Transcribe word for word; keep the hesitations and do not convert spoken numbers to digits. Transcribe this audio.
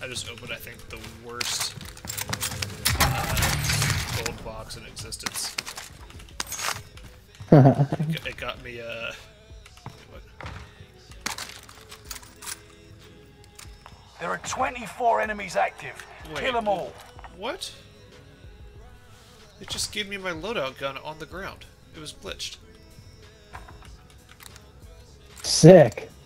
I just opened, I think, the worst uh, gold box in existence. it, it got me, uh... What? There are twenty-four enemies active. Wait, Kill them all. What? It just gave me my loadout gun on the ground. It was glitched. Sick.